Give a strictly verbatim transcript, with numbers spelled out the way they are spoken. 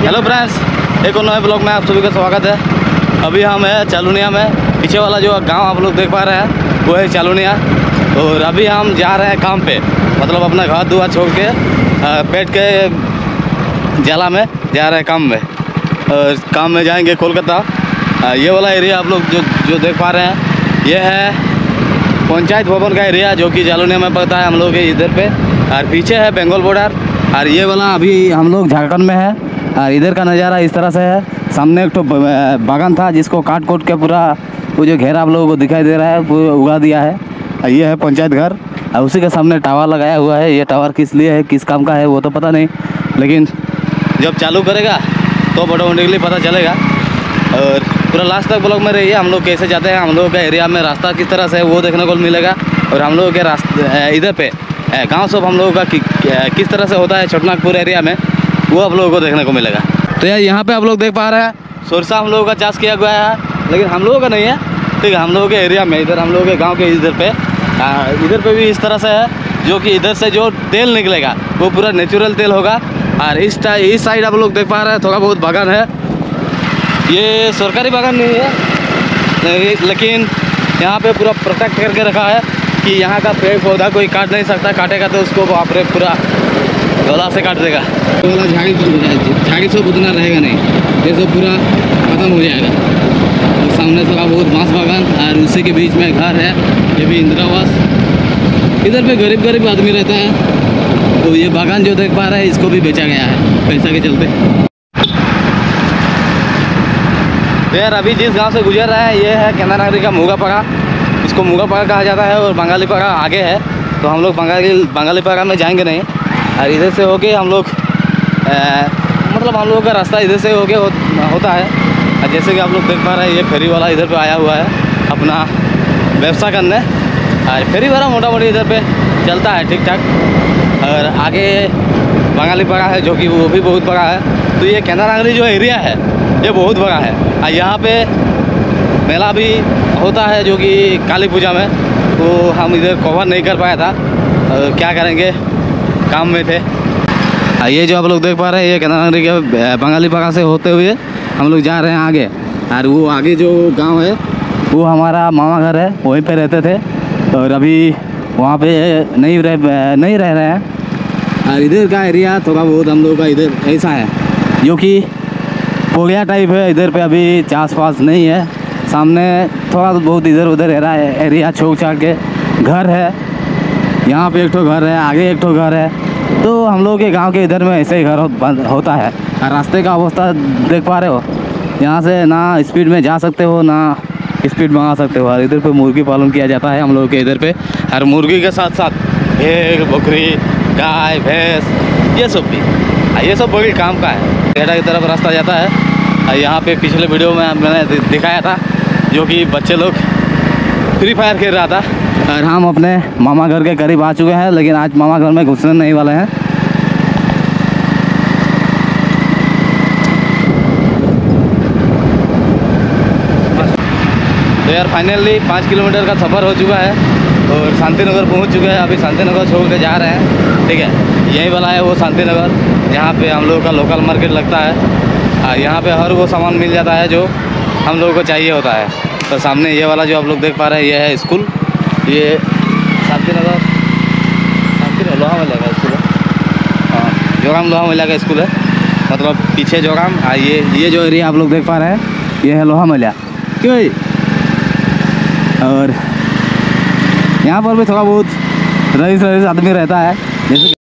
Hello friends, एक और नए ब्लॉग में आप सभी का स्वागत है। अभी हम है चालुनिया में। पीछे वाला जो गांव आप लोग देख पा रहे हैं वो है चालुनिया। और अभी हम जा रहे हैं काम पे, मतलब अपना घर दुआर छोड़ के पेट के जला में जा रहे हैं काम में। और काम में जाएंगे कोलकाता। ये वाला एरिया आप लोग जो जो देख पा रहे हैं ये है पंचायत भवन का एरिया, जो कि चालुनिया में पड़ता है हम लोग के इधर पे। और पीछे है बंगाल बॉर्डर। और ये वाला अभी हम लोग झारखंड में है। और इधर का नज़ारा इस तरह से है। सामने एक तो बागान था जिसको काट कोट के पूरा वो जो घेरा आप लोगों को दिखाई दे रहा है वो उगा दिया है। और ये है पंचायत घर। और उसी के सामने टावर लगाया हुआ है। ये टावर किस लिए है, किस काम का है वो तो पता नहीं, लेकिन जब चालू करेगा तो ऑटोमेटिकली पता चलेगा। और पूरा लास्ट तक ब्लॉग में रहिए। हम लोग कैसे जाते हैं, हम लोग के एरिया में रास्ता किस तरह से है वो देखने को मिलेगा। और हम लोगों के रास्ते इधर पे गांव सब हम लोगों का कि, किस तरह से होता है छोटनागपुर एरिया में, वो आप लोगों को देखने को मिलेगा। तो यार यहाँ पे आप लोग देख पा रहे हैं सरसा हम लोगों का चाष किया गया है, लेकिन हम लोगों का नहीं है। ठीक है, हम लोगों के एरिया में इधर हम लोगों के गाँव के इधर पे इधर पे भी इस तरह से है, जो कि इधर से जो तेल निकलेगा वो पूरा नेचुरल तेल होगा। और इस इस साइड आप लोग देख पा रहे हैं थोड़ा बहुत बागान है। ये सरकारी बागान नहीं है, लेकिन यहाँ पे पूरा प्रोटेक्ट करके रखा है कि यहाँ का पेड़ पौधा कोई काट नहीं सकता। काटेगा तो उसको आपरे पूरा गला से काट देगा। तो वाला झाड़ी झाड़ी सब उतना रहेगा नहीं, ये सब पूरा खत्म हो जाएगा। और सामने थोड़ा बहुत बांस बागान और उसी के बीच में घर है, ये भी इंदिरा आवास। इधर पे गरीब गरीब आदमी रहता है। तो ये बागान जो देख पा रहे हैं इसको भी बेचा गया है पैसा के चलते। तो यार अभी जिस गांव से गुजर रहा है ये है केंद्रा नगरी का मुगापाड़ा। इसको मुगापाड़ा कहा जाता है और बंगाली पाड़ा आगे है। तो हम लोग बंगाली बंगाली पाड़ा में जाएंगे नहीं। और इधर से होके हम लोग मतलब हम लोगों का रास्ता इधर से होके हो, होता है। और जैसे कि आप लोग देख पा रहे हैं ये फेरी वाला इधर पे आया हुआ है अपना व्यवसाय करने। और फेरी वाला मोटा मोटी इधर पे चलता है ठीक ठाक। और आगे बंगाली पाड़ा है जो कि वो भी बहुत बड़ा है। तो ये केंद्रा नगरी जो एरिया है ये बहुत बड़ा है। और यहाँ पे मेला भी होता है जो कि काली पूजा में। तो हम इधर कवर नहीं कर पाया था, और क्या करेंगे काम में थे। ये जो आप लोग देख पा रहे हैं ये केंद्रा नगरी के बंगाली पाड़ा से होते हुए हम लोग जा रहे हैं आगे। और वो आगे जो गांव है वो हमारा मामा घर है, वहीं पे रहते थे। और अभी वहाँ पे नहीं रह नहीं रह रहे हैं। और इधर का एरिया थोड़ा बहुत हम लोग का इधर ऐसा है जो कि पोलिया टाइप है। इधर पे अभी चास पास नहीं है। सामने थोड़ा बहुत इधर उधर एरिया छोड़ छाड़ के घर है। यहाँ पे एक ठो घर है, आगे एक ठो घर है। तो हम लोग के गांव के इधर में ऐसे ही घर हो, होता है। और रास्ते का अवस्था देख पा रहे हो, यहाँ से ना स्पीड में जा सकते हो ना स्पीड में आ सकते हो। और इधर पे मुर्गी पालन किया जाता है हम लोग के इधर पे। और मुर्गी के साथ साथ भेड़ बकरी गाय भैंस ये सब भी, ये सब बड़ी काम का है। डेटा की तरफ रास्ता जाता है। और यहाँ पे पिछले वीडियो में मैंने दिखाया था जो कि बच्चे लोग फ्री फायर खेल रहा था। और हम अपने मामा घर के करीब आ चुके हैं, लेकिन आज मामा घर में घुसने नहीं वाले हैं। तो यार फाइनली पाँच किलोमीटर का सफ़र हो चुका है और शांतिनगर पहुंच चुके हैं। अभी शांतिनगर छोड़ के जा रहे हैं। ठीक है, यही वाला है वो शांतिनगर, जहाँ पे हम लोगों का लोकल मार्केट लगता है। और यहाँ पे हर वो सामान मिल जाता है जो हम लोगों को चाहिए होता है। तो सामने ये वाला जो आप लोग देख पा रहे हैं ये है स्कूल। ये शांतिनगर शांति लोहा मेला का स्कूल है। हाँ, जोराम लोहा मेला का स्कूल है, मतलब पीछे जोराम। और ये ये जो एरिया आप लोग देख पा रहे हैं ये है लोहा मेला। क्यों? और यहाँ पर भी थोड़ा बहुत रईस रईस आदमी रहता है, जैसे